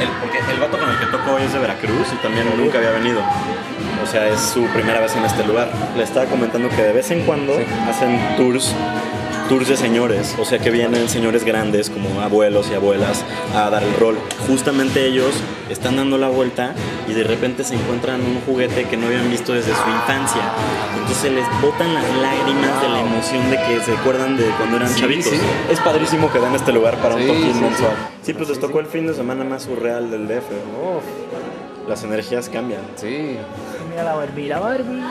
Porque el vato con el que toco hoy es de Veracruz y también nunca había venido. O sea, es su primera vez en este lugar. Le estaba comentando que de vez en cuando hacen tours de señores, o sea que vienen señores grandes como abuelos y abuelas a dar el rol. Justamente ellos están dando la vuelta y de repente se encuentran un juguete que no habían visto desde su infancia. Entonces les botan las lágrimas de la emoción de que se acuerdan de cuando eran chavitos. Sí. Es padrísimo que den este lugar para un toquín mensual. Sí, pues les tocó el fin de semana más surreal del DF. Las energías cambian. Sí. Mira la Barbie, la Barbie.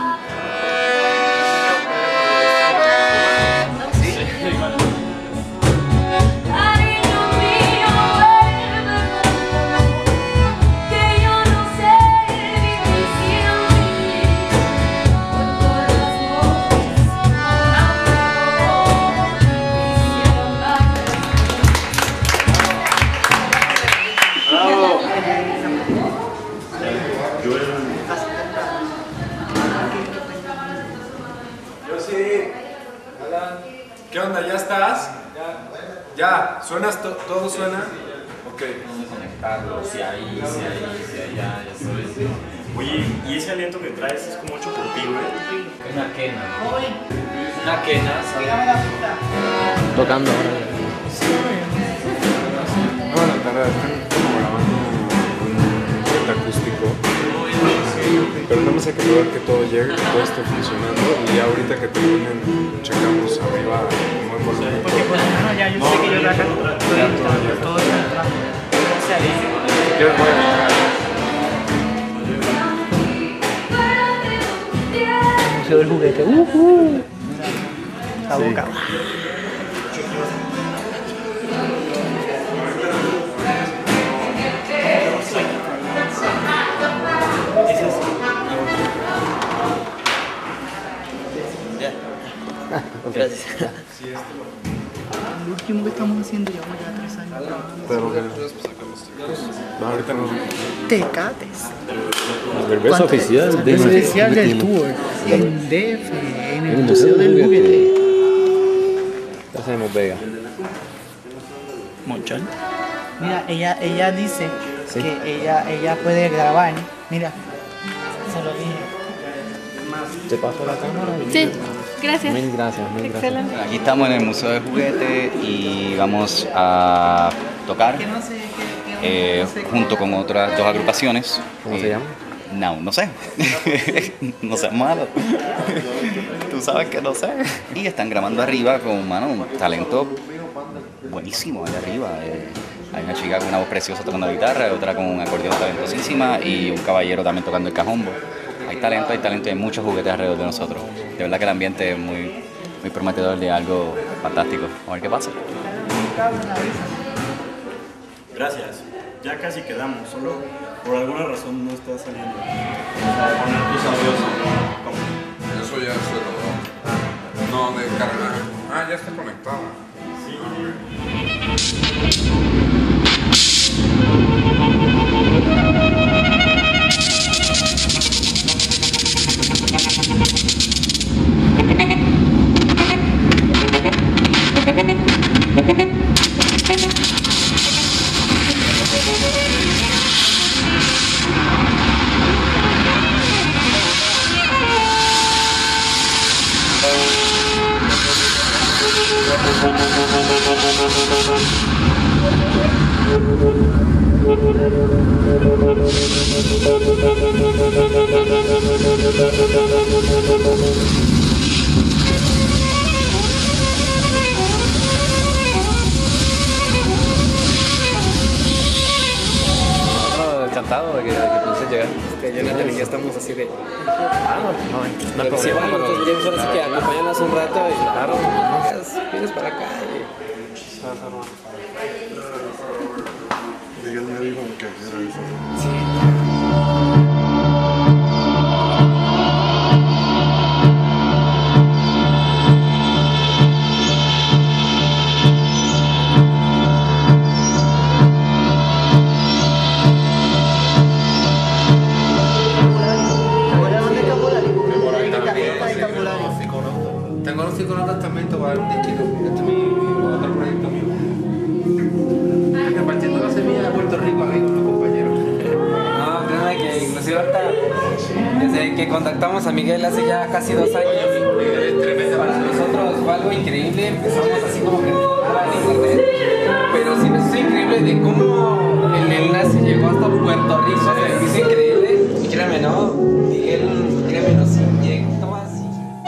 ¿Qué onda? ¿Ya estás? ¿Ya? ¿Suenas? ¿Todo suena? Ok. Vamos a conectarlo, si ahí, ya estoy. Oye, ¿y ese aliento que traes es como hecho por ti, güey? Una quena. Una quena, ¿sabes? Tocando ahora. Bueno, están como grabando un set acústico. Pero nada más hay que probar que todo llegue, que todo esté funcionando. Y ya ahorita que terminen, checamos arriba como hemos visto. Porque pues, ya yo sé que yo de acá todo está entrando. O sea, Si quieres voy a buscar. Museo del juguete. La boca. Gracias. El último que estamos haciendo llevamos ya 3 años trabajando. Pero no, ahorita no. Tecates. El beso oficial El beso oficial del tour en DF, en el Museo del Juguete. Ya hacemos Vega. Monchón. Mira, ella dice que ella puede grabar. Mira, se lo dije. ¿Te paso la cámara? Sí, gracias. Mil gracias. Excelente. Aquí estamos en el Museo del Juguete y vamos a tocar junto con otras 2 agrupaciones. ¿Cómo se llama? No sé. No seas malo. Tú sabes que no sé. Y están grabando arriba con un talento buenísimo allá arriba. Hay una chica con una voz preciosa tocando la guitarra, otra con un acordeón talentosísima y un caballero también tocando el cajombo. Hay talento y hay muchos juguetes alrededor de nosotros. De verdad que el ambiente es muy prometedor de algo fantástico. A ver qué pasa. Gracias. Ya casi quedamos, solo por alguna razón no está saliendo. A poner tus audios. ¿Cómo? Eso ya se lo. No, de carga. Ya está conectada. Sí. Encantado de que pudiste llegar. Jonathan y ya estamos así de. No hay Sí, problema. bueno, entonces James ahora sí que acompáñanos un rato y claro, vienes para acá. Miguel me dijo que era eso. Tengo los psicólogos también, te voy a dar un disquito. Este es mi otro proyecto mío. Repartiendo la semilla de Puerto Rico, amigos, me acompañan. contactamos a Miguel hace ya casi 2 años. Para nosotros fue algo increíble, empezamos así como que en internet, pero sí nos hizo increíble de cómo el enlace llegó hasta Puerto Rico, se hizo increíble. Y créanme, ¿no? Miguel, créanme, nos inyectó así.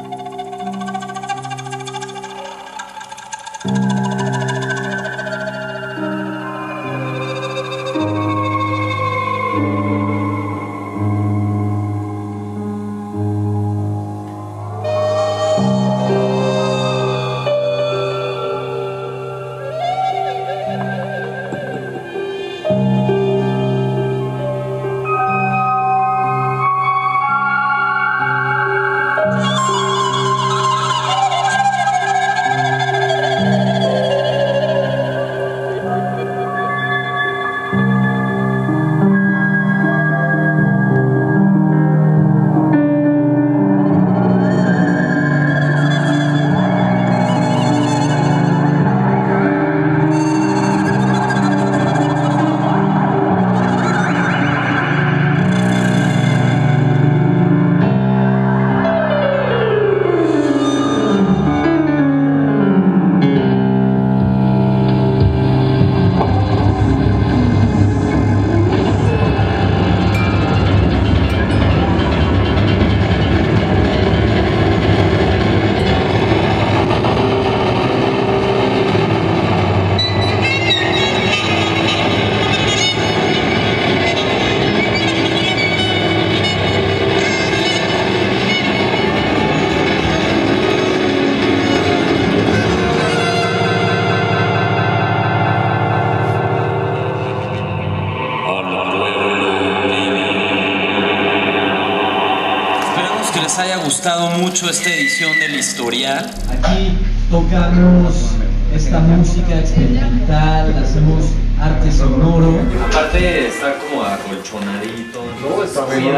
Que les haya gustado mucho esta edición del Historial. Aquí tocamos esta música experimental, hacemos arte sonoro. Aparte está como acolchonadito. No, está bien.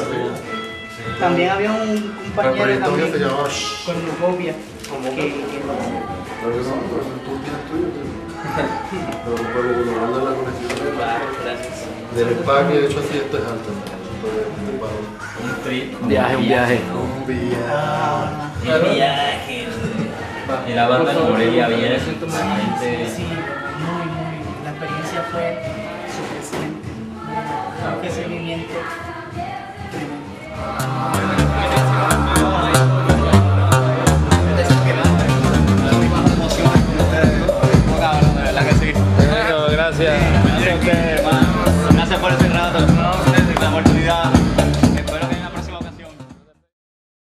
También había un compañero también con Lucopia del empaque, de hecho así esto es alto. Un trip. Un viaje. Un viaje. Y la banda en Morelia viene. Sí.